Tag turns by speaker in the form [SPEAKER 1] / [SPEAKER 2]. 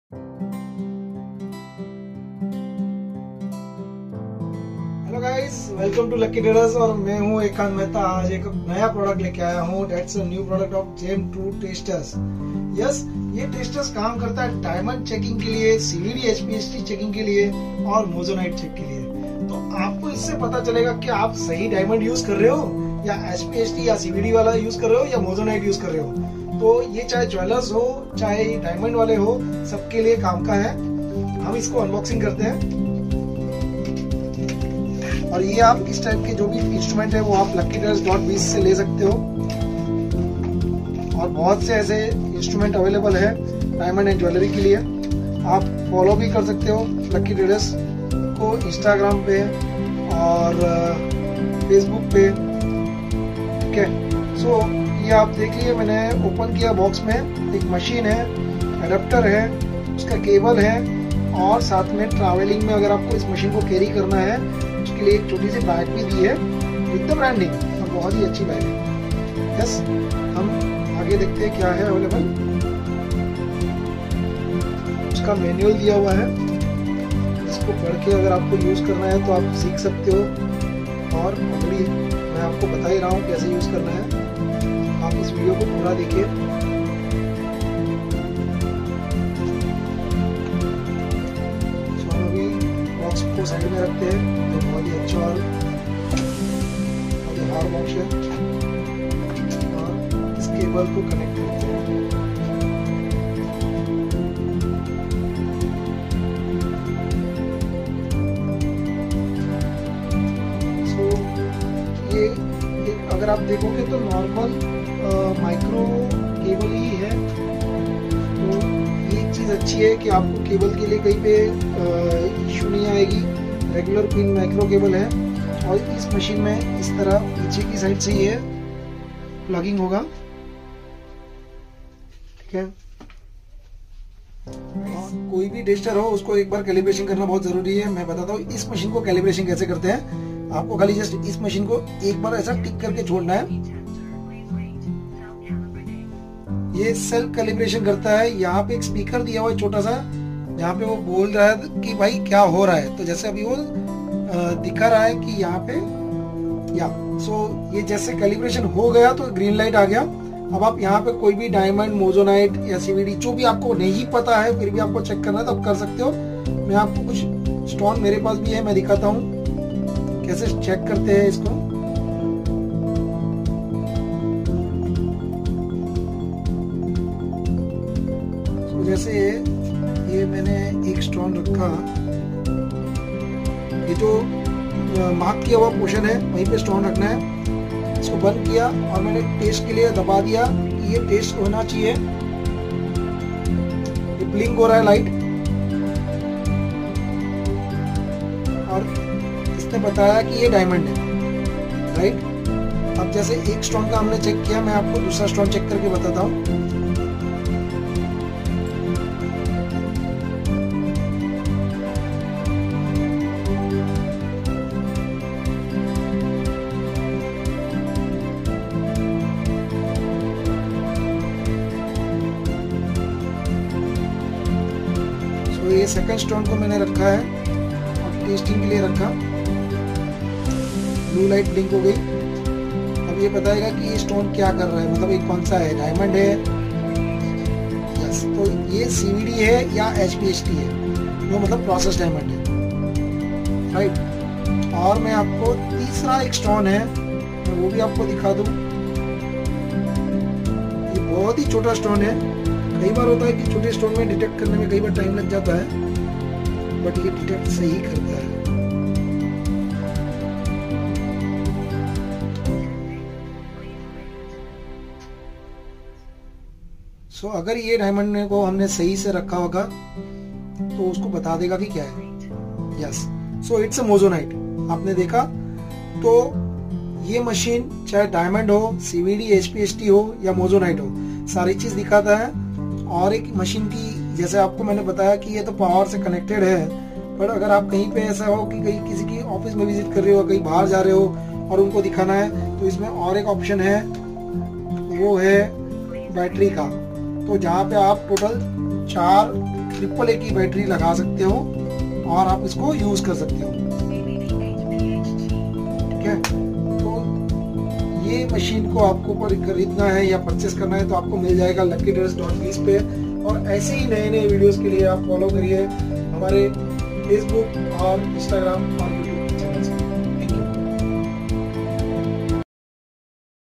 [SPEAKER 1] Hello guys, welcome to lucky traders. और मैं हूं एकांत मेहता। आज एक नया प्रोडक्ट लेके आया हूं। That's a new product of gem true testers. Yes, ये टेस्टर्स काम करता है डायमंड चेकिंग के लिए, सीवीडी एचपीएसटी चेकिंग के लिए और मोजोनाइट चेक के लिए। तो आपको इससे पता चलेगा कि आप सही डायमंड यूज कर रहे हो या एचपीएसटी या सीवीडी वाला यूज कर रहे हो या मोजोनाइट यूज कर रहे हो। तो ये चाहे ज्वेलर्स हो चाहे डायमंड वाले हो, सबके लिए काम का है। हम इसको अनबॉक्सिंग करते हैं। और ये आप इस टाइप के जो भी इंस्ट्रूमेंट है वो आप luckytraders.biz से ले सकते हो। और बहुत से ऐसे इंस्ट्रूमेंट अवेलेबल है डायमंड एंड ज्वेलरी के लिए। आप फॉलो भी कर सकते हो लकी ट्रेडर्स को इंस्टाग्राम पे और फेसबुक पे। ठीक है, सो ये आप देखिए, मैंने ओपन किया। बॉक्स में एक मशीन है, एडाप्टर है, उसका केबल है और साथ में ट्रैवलिंग में अगर आपको इस मशीन को कैरी करना है उसके लिए एक छोटी सी बैग भी दी है विद द ब्रांडिंग, और बहुत ही अच्छी बैग है। यस, हम आगे देखते हैं क्या है अवेलेबल। उसका मैनुअल दिया हुआ है, इसको पढ़ के अगर आपको यूज करना है तो आप सीख सकते हो। और ऑलरेडी मैं आपको बता ही रहा हूँ कैसे यूज करना है। आप इस वीडियो को पूरा देखिए। बॉक्स को साइड में रखते हैं तो बहुत ही अच्छा और हार्ड बॉक्स है। और इस केबल को कनेक्ट करते हैं। सो ये अगर आप देखोगे तो नॉर्मल माइक्रो केबल ही है। तो ये चीज़ अच्छी है कि आपको केबल के लिए कहीं पे इशू नहीं आएगी। रेगुलर पिन माइक्रो केबल है। और इस मशीन में इस तरह पीछे की साइड से ये प्लगिंग होगा। ठीक है, और कोई भी टेस्टर हो उसको एक बार कैलिब्रेशन करना बहुत जरूरी है। मैं बताता हूँ इस मशीन को कैलिब्रेशन कैसे करते हैं। आपको खाली जस्ट इस मशीन को एक बार ऐसा टिक करके छोड़ना है। ये सेल्फ कैलिब्रेशन करता है। यहाँ पे एक स्पीकर दिया हुआ है छोटा सा, यहाँ पे वो बोल रहा है कि भाई क्या हो रहा है। तो जैसे अभी वो दिखा रहा है कि यहाँ पे ये जैसे कैलिब्रेशन हो गया तो ग्रीन लाइट आ गया। अब आप यहाँ पे कोई भी डायमंड, मोजोनाइट या सीवीडी जो भी आपको नहीं पता है फिर भी आपको चेक करना है तो आप कर सकते हो। मैं आपको कुछ स्टोन मेरे पास भी है, मैं दिखाता हूँ कैसे चेक करते हैं इसको। जैसे ये मैंने एक स्टोन रखा, ये जो मार्क किया हुआ पोर्शन है वहीं पे स्टोन रखना है। इसको बंद किया और मैंने टेस्ट के लिए दबा दिया कि ये टेस्ट होना चाहिए। ये ब्लिंक हो रहा है लाइट, और इसने बताया कि ये डायमंड है, राइट। अब जैसे एक स्टोन का हमने चेक किया, मैं आपको दूसरा स्टोन चेक करके बताता हूँ। ये सेकंड स्टोन को मैंने रखा है और टेस्टिंग के लिए रखा। ब्लू लाइट ब्लिंक हो गई। अब ये बताएगा कि ये स्टोन क्या कर रहा है, मतलब ये कौन सा है, डायमंड है। यस, तो ये सीवीडी है या एचपीएसटी है, वो मतलब प्रोसेस डायमंड है, राइट। और मैं आपको तीसरा एक स्टोन है, मैं वो भी आपको दिखा दूं। ये बहुत ही छोटा स्टोन है। कई बार होता है कि छोटे स्टोन में डिटेक्ट करने में कई बार टाइम लग जाता है, बट ये डिटेक्ट सही करता है। सो अगर ये डायमंड को हमने सही से रखा होगा तो उसको बता देगा कि क्या है। Yes, so it's a moissanite. आपने देखा, तो ये मशीन चाहे डायमंड हो, सीवीडी, एचपीएसटी हो या मोजोनाइट हो, सारी चीज दिखाता है। और एक मशीन की, जैसे आपको मैंने बताया कि ये तो पावर से कनेक्टेड है, पर अगर आप कहीं पे ऐसा हो कि कहीं किसी की ऑफिस में विजिट कर रहे हो, कहीं बाहर जा रहे हो और उनको दिखाना है, तो इसमें और एक ऑप्शन है, वो है बैटरी का। तो जहाँ पे आप टोटल 4 AAA की बैटरी लगा सकते हो और आप इसको यूज कर सकते हो। ठीक है, तो ये मशीन को आपको खरीदना है या परचेस करना है तो आपको मिल जाएगा luckytraders.biz पे। और ऐसे ही नए नए वीडियोस के लिए आप फॉलो करिए हमारे फेसबुक और इंस्टाग्राम और